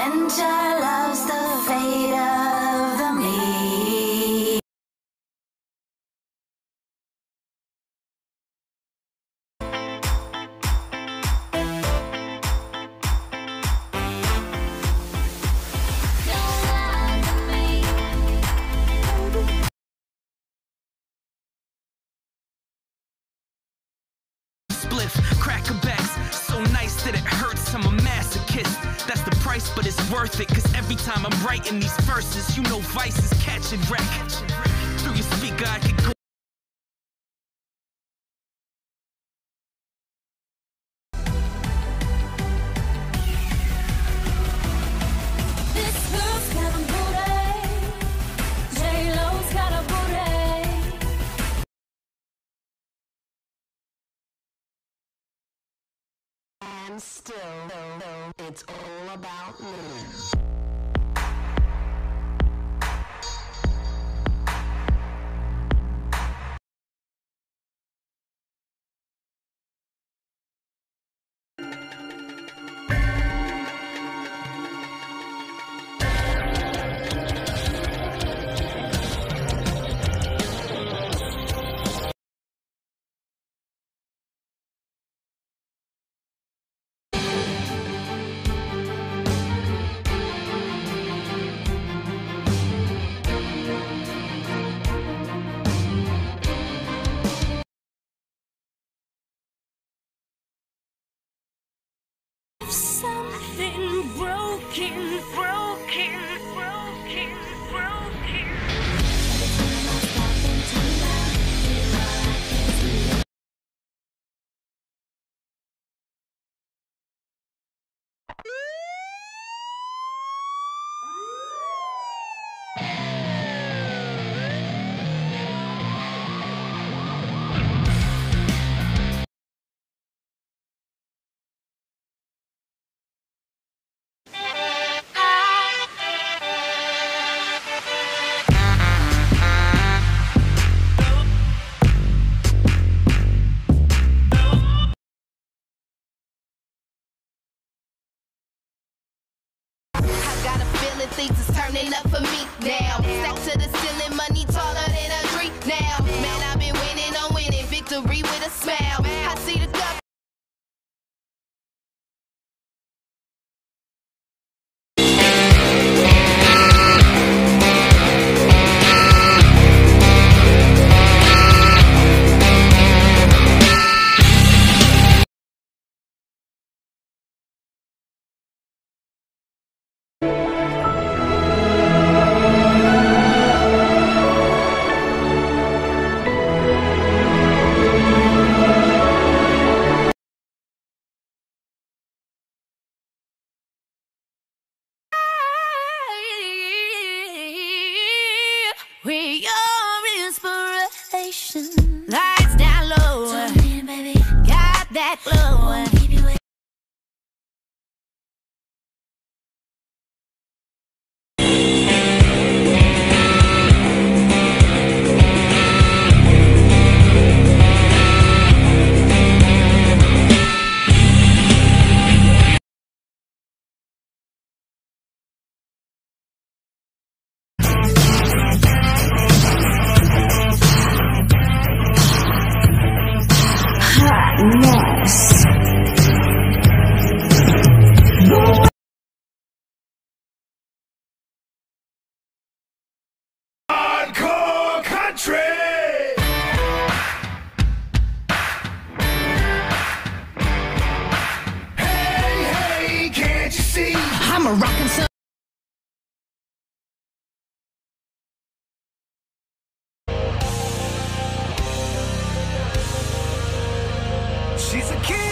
Winter loves the fate of the meek. Spliff, crackerbacks, so nice that it hurts. I'm a masochist. That's the price, but it's worth it. Cause every time I'm writing these verses, you know Vice is catching wreck. Through your speaker, I could go. This girl's got a booty. J-Lo's got a booty. And still, it's all about me. Something broken, broken, broken, broken. Got a feeling things is turning up for me now. Stack to the ceiling, money taller than a tree now. Man, I've been winning on winning, victory with a smile. I see the cup. We're your inspiration. Lights down low. Turn in, baby. Got that glow. Keep you nice. Hardcore country. Hey, can't you see? I'm a rockin' son. She's a kid.